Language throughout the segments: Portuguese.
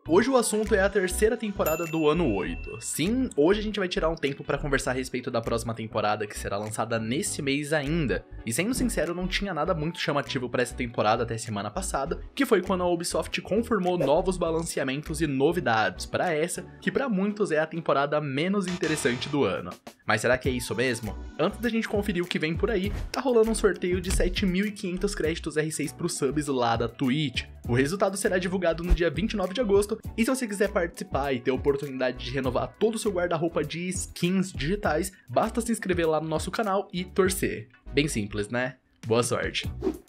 Hoje o assunto é a terceira temporada do ano 8. Sim, hoje a gente vai tirar um tempo pra conversar a respeito da próxima temporada que será lançada nesse mês ainda. E sendo sincero, não tinha nada muito chamativo pra essa temporada até semana passada, que foi quando a Ubisoft confirmou novos balanceamentos e novidades pra essa, que pra muitos é a temporada menos interessante do ano. Mas será que é isso mesmo? Antes da gente conferir o que vem por aí, tá rolando um sorteio de 7.500 créditos R6 pros subs lá da Twitch. O resultado será divulgado no dia 29 de agosto, e se você quiser participar e ter a oportunidade de renovar todo o seu guarda-roupa de skins digitais, basta se inscrever lá no nosso canal e torcer. Bem simples, né? Boa sorte!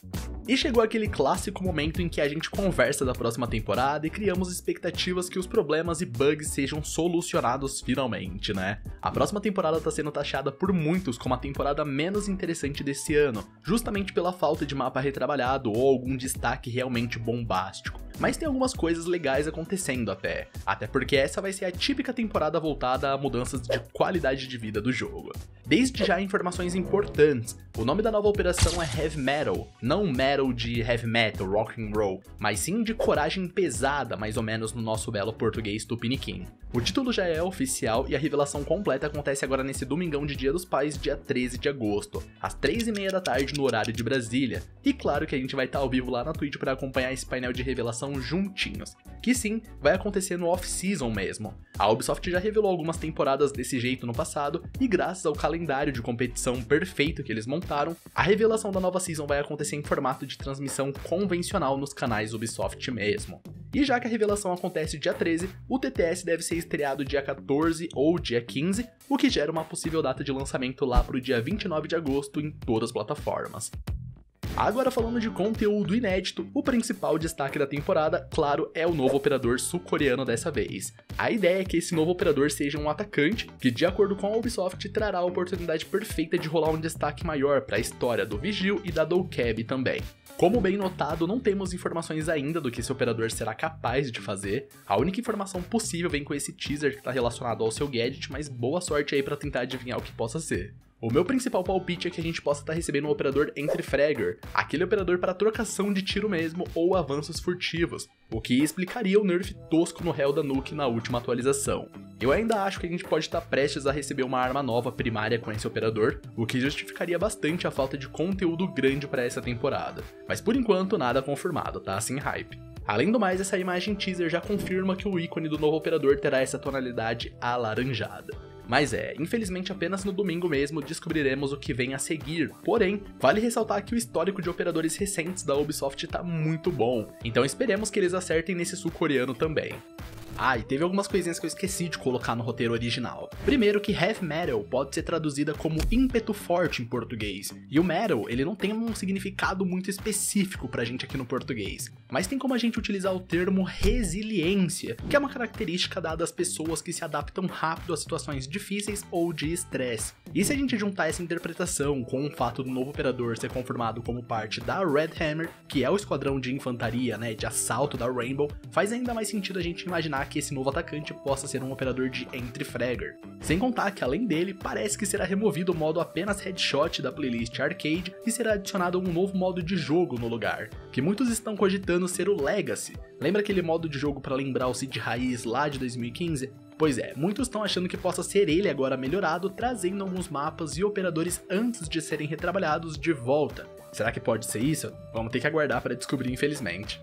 E chegou aquele clássico momento em que a gente conversa da próxima temporada e criamos expectativas que os problemas e bugs sejam solucionados finalmente, né? A próxima temporada tá sendo taxada por muitos como a temporada menos interessante desse ano, justamente pela falta de mapa retrabalhado ou algum destaque realmente bombástico. Mas tem algumas coisas legais acontecendo até porque essa vai ser a típica temporada voltada a mudanças de qualidade de vida do jogo. Desde já informações importantes, o nome da nova operação é Heavy Metal, não metal de heavy metal, rock and roll, mas sim de coragem pesada, mais ou menos no nosso belo português tupiniquim. O título já é oficial e a revelação completa acontece agora nesse domingão de Dia dos Pais, dia 13 de agosto, às 3h30 da tarde no horário de Brasília. E claro que a gente vai estar ao vivo lá na Twitch para acompanhar esse painel de revelação juntinhos, que sim, vai acontecer no off-season mesmo. A Ubisoft já revelou algumas temporadas desse jeito no passado, e graças ao calendário de competição perfeito que eles montaram, a revelação da nova season vai acontecer em formato de transmissão convencional nos canais Ubisoft mesmo. E já que a revelação acontece dia 13, o TTS deve ser estreado dia 14 ou dia 15, o que gera uma possível data de lançamento lá pro dia 29 de agosto em todas as plataformas. Agora falando de conteúdo inédito, o principal destaque da temporada, claro, é o novo operador sul-coreano dessa vez. A ideia é que esse novo operador seja um atacante, que de acordo com a Ubisoft trará a oportunidade perfeita de rolar um destaque maior para a história do Vigil e da Dokkaebi também. Como bem notado, não temos informações ainda do que esse operador será capaz de fazer, a única informação possível vem com esse teaser que está relacionado ao seu gadget, mas boa sorte aí para tentar adivinhar o que possa ser. O meu principal palpite é que a gente possa estar recebendo um operador Entre-Fragger, aquele operador para trocação de tiro mesmo ou avanços furtivos, o que explicaria o nerf tosco no Hell da Nuke na última atualização. Eu ainda acho que a gente pode estar prestes a receber uma arma nova primária com esse operador, o que justificaria bastante a falta de conteúdo grande para essa temporada. Mas por enquanto nada confirmado, tá? Sem hype. Além do mais, essa imagem teaser já confirma que o ícone do novo operador terá essa tonalidade alaranjada. Mas infelizmente apenas no domingo mesmo descobriremos o que vem a seguir, porém, vale ressaltar que o histórico de operadores recentes da Ubisoft tá muito bom, então esperemos que eles acertem nesse sul-coreano também. Ah, e teve algumas coisinhas que eu esqueci de colocar no roteiro original. Primeiro que Heavy Metal pode ser traduzida como ímpeto forte em português, e o metal, ele não tem um significado muito específico pra gente aqui no português, mas tem como a gente utilizar o termo resiliência, que é uma característica dada às pessoas que se adaptam rápido a situações difíceis ou de estresse. E se a gente juntar essa interpretação com o fato do novo operador ser confirmado como parte da Red Hammer, que é o esquadrão de infantaria, de assalto da Rainbow, faz ainda mais sentido a gente imaginar que esse novo atacante possa ser um operador de Entre-Fragger. Sem contar que além dele, parece que será removido o modo apenas headshot da playlist arcade e será adicionado um novo modo de jogo no lugar, que muitos estão cogitando ser o Legacy. Lembra aquele modo de jogo para lembrar o Cid Raiz lá de 2015? Pois muitos estão achando que possa ser ele agora melhorado, trazendo alguns mapas e operadores antes de serem retrabalhados de volta. Será que pode ser isso? Vamos ter que aguardar para descobrir, infelizmente.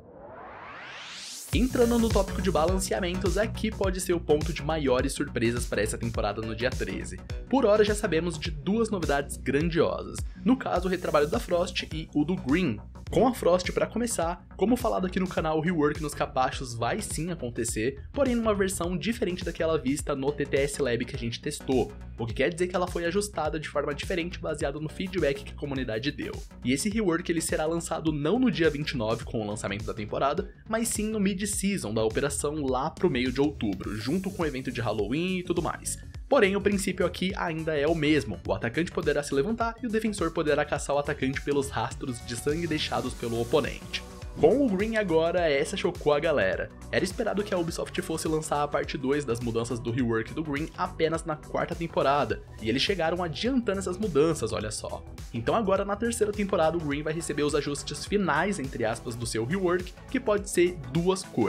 Entrando no tópico de balanceamentos, aqui pode ser o ponto de maiores surpresas para essa temporada no dia 13. Por hora já sabemos de duas novidades grandiosas, no caso o retrabalho da Frost e o do Green. Com a Frost, para começar, como falado aqui no canal, o rework nos capachos vai sim acontecer, porém numa versão diferente daquela vista no TTS Lab que a gente testou, o que quer dizer que ela foi ajustada de forma diferente baseado no feedback que a comunidade deu. E esse rework ele será lançado não no dia 29 com o lançamento da temporada, mas sim no mid-season da operação lá pro meio de outubro, junto com o evento de Halloween e tudo mais. Porém, o princípio aqui ainda é o mesmo, o atacante poderá se levantar e o defensor poderá caçar o atacante pelos rastros de sangue deixados pelo oponente. Com o Green agora, essa chocou a galera. Era esperado que a Ubisoft fosse lançar a parte 2 das mudanças do rework do Green apenas na quarta temporada, e eles chegaram adiantando essas mudanças, olha só. Então agora na terceira temporada o Green vai receber os ajustes finais, entre aspas, do seu rework, que pode ser duas coisas.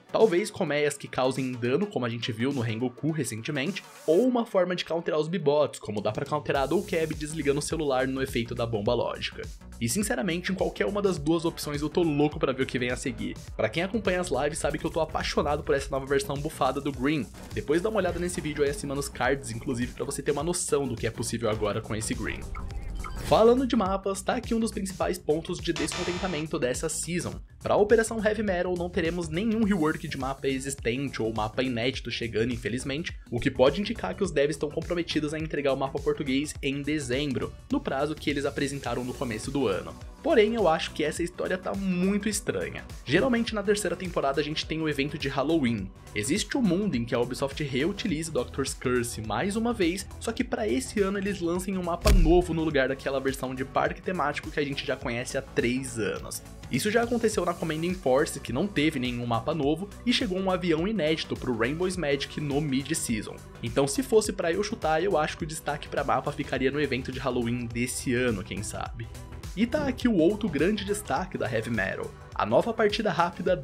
Talvez colmeias que causem dano, como a gente viu no Rengoku recentemente, ou uma forma de counterar os B-Bots, como dá pra counterar a Doucab desligando o celular no efeito da bomba lógica. E sinceramente, em qualquer uma das duas opções eu tô louco pra ver o que vem a seguir. Pra quem acompanha as lives sabe que eu tô apaixonado por essa nova versão bufada do Green. Depois dá uma olhada nesse vídeo aí acima nos cards, inclusive, pra você ter uma noção do que é possível agora com esse Green. Falando de mapas, tá aqui um dos principais pontos de descontentamento dessa season. Para a Operação Heavy Metal não teremos nenhum rework de mapa existente ou mapa inédito chegando, infelizmente, o que pode indicar que os devs estão comprometidos a entregar o mapa português em dezembro, no prazo que eles apresentaram no começo do ano. Porém, eu acho que essa história tá muito estranha. Geralmente na terceira temporada a gente tem o evento de Halloween. Existe um mundo em que a Ubisoft reutiliza Doctor's Curse mais uma vez, só que para esse ano eles lancem um mapa novo no lugar daquela versão de parque temático que a gente já conhece há 3 anos. Isso já aconteceu na Commanding Force, que não teve nenhum mapa novo, e chegou um avião inédito pro Rainbow's Magic no mid-season. Então se fosse pra eu chutar, eu acho que o destaque pra mapa ficaria no evento de Halloween desse ano, quem sabe. E tá aqui o outro grande destaque da Heavy Metal, a nova partida rápida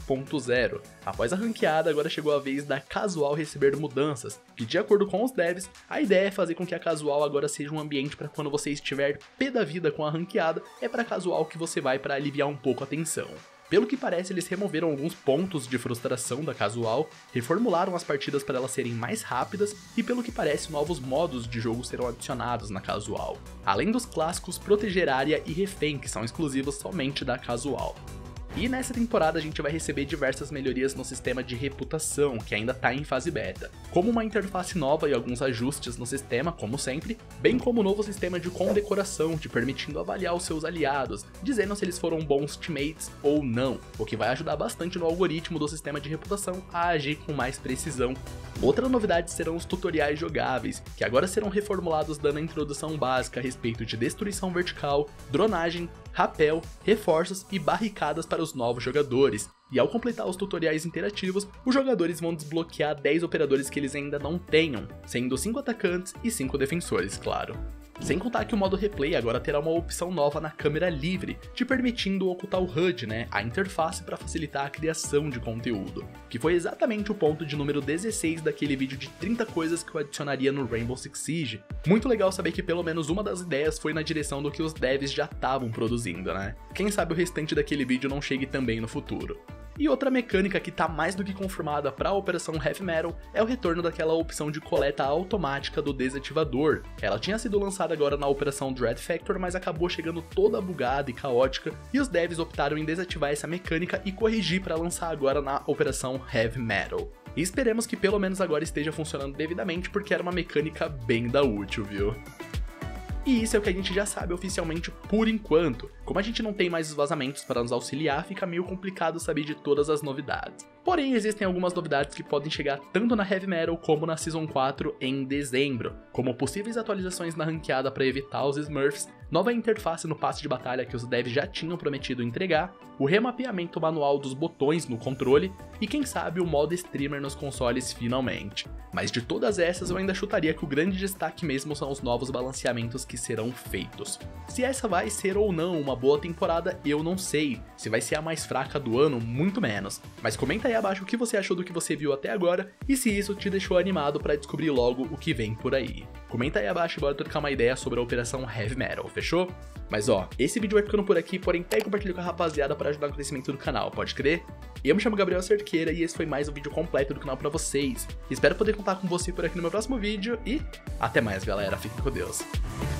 2.0. Após a ranqueada, agora chegou a vez da casual receber mudanças, que de acordo com os devs, a ideia é fazer com que a casual agora seja um ambiente para quando você estiver pé da vida com a ranqueada, é pra casual que você vai para aliviar um pouco a tensão. Pelo que parece, eles removeram alguns pontos de frustração da casual, reformularam as partidas para elas serem mais rápidas e, pelo que parece, novos modos de jogo serão adicionados na casual. Além dos clássicos Proteger Área e Refém, que são exclusivos somente da casual. E nessa temporada a gente vai receber diversas melhorias no sistema de reputação, que ainda está em fase beta, como uma interface nova e alguns ajustes no sistema, como sempre, bem como um novo sistema de condecoração, te permitindo avaliar os seus aliados, dizendo se eles foram bons teammates ou não, o que vai ajudar bastante no algoritmo do sistema de reputação a agir com mais precisão. Outra novidade serão os tutoriais jogáveis, que agora serão reformulados dando a introdução básica a respeito de destruição vertical, dronagem, rapel, reforços e barricadas para os novos jogadores. E ao completar os tutoriais interativos, os jogadores vão desbloquear 10 operadores que eles ainda não tenham, sendo 5 atacantes e 5 defensores, claro. Sem contar que o modo replay agora terá uma opção nova na câmera livre, te permitindo ocultar o HUD, a interface para facilitar a criação de conteúdo, que foi exatamente o ponto de número 16 daquele vídeo de 30 coisas que eu adicionaria no Rainbow Six Siege. Muito legal saber que pelo menos uma das ideias foi na direção do que os devs já estavam produzindo, Quem sabe o restante daquele vídeo não chegue também no futuro. E outra mecânica que tá mais do que confirmada para a Operação Heavy Metal é o retorno daquela opção de coleta automática do desativador. Ela tinha sido lançada agora na Operação Dread Factor, mas acabou chegando toda bugada e caótica, e os devs optaram em desativar essa mecânica e corrigir para lançar agora na Operação Heavy Metal. E esperemos que pelo menos agora esteja funcionando devidamente, porque era uma mecânica bem da útil, viu? E isso é o que a gente já sabe oficialmente por enquanto. Como a gente não tem mais os vazamentos para nos auxiliar, fica meio complicado saber de todas as novidades. Porém, existem algumas novidades que podem chegar tanto na Heavy Metal como na Season 4 em dezembro, como possíveis atualizações na ranqueada para evitar os Smurfs, nova interface no passe de batalha que os devs já tinham prometido entregar, o remapeamento manual dos botões no controle e quem sabe o modo streamer nos consoles finalmente. Mas de todas essas eu ainda chutaria que o grande destaque mesmo são os novos balanceamentos que serão feitos. Se essa vai ser ou não uma boa temporada, eu não sei. Se vai ser a mais fraca do ano, muito menos. Mas comenta aí abaixo o que você achou do que você viu até agora e se isso te deixou animado para descobrir logo o que vem por aí. Comenta aí abaixo e bora trocar uma ideia sobre a Operação Heavy Metal, fechou? Mas esse vídeo vai ficando por aqui, porém pega e compartilha com a rapaziada para ajudar no crescimento do canal, pode crer? Eu me chamo Gabriel Cerqueira e esse foi mais um vídeo completo do canal pra vocês. Espero poder contar com você por aqui no meu próximo vídeo e até mais galera, fiquem com Deus.